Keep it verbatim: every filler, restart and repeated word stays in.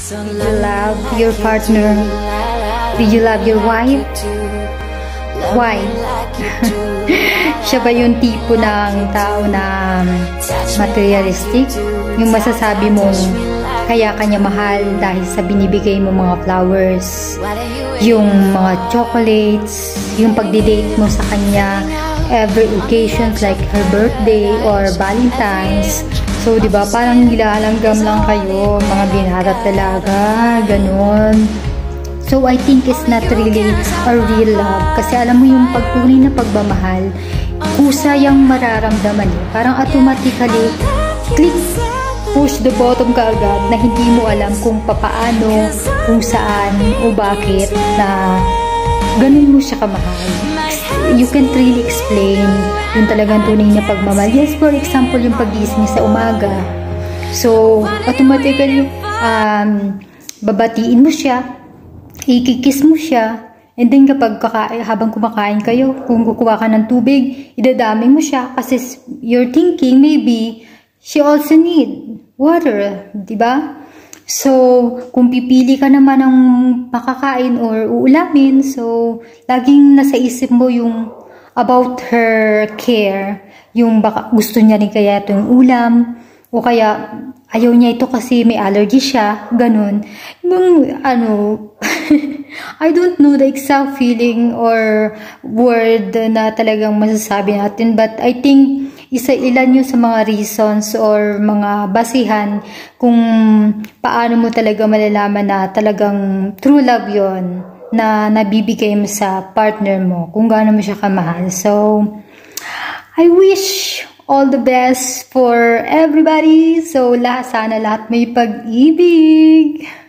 Do you love your partner? Do you love your wife? Why? Siya ba yung tipo ng tao na materialistic? Yung masasabi mong kaya kanya mahal dahil sa binibigay mo mga flowers, yung mga chocolates, yung pagdi-date mo sa kanya every occasions like her birthday or Valentine's. So, di ba, parang nilalanggam lang kayo, mga binata talaga, ganun. So, I think it's not really a real love. Kasi alam mo yung pagtunay na pagmamahal, kusa yung mararamdaman niyo. Parang automatically, click, push the bottom ka agad na hindi mo alam kung papaano, kung saan, o bakit na ganun mo siya kamahal. You can't really explain yung talagang tunay na pagmamahal. Yes, for example, yung pag-gising sa umaga. So, automatically, um, babatiin mo siya, ikikis mo siya, and then kapag kaka habang kumakain kayo, kung kukuha ka ng tubig, idadami mo siya kasi you're thinking maybe she also need water, di ba? So, kung pipili ka naman ng makakain or uulamin, so, laging nasa isip mo yung about her care, yung baka gusto niya rin kaya ito yung ulam, o kaya ayaw niya ito kasi may allergy siya, ganun. Yung, ano, I don't know the exact feeling or word na talagang masasabi natin, but I think isa ilan yun sa mga reasons or mga basihan kung paano mo talaga malalaman na talagang true love yon na nabibigay mo sa partner mo, kung gaano mo siya kamahal. So, I wish all the best for everybody. So, lahat, sana lahat may pag-ibig.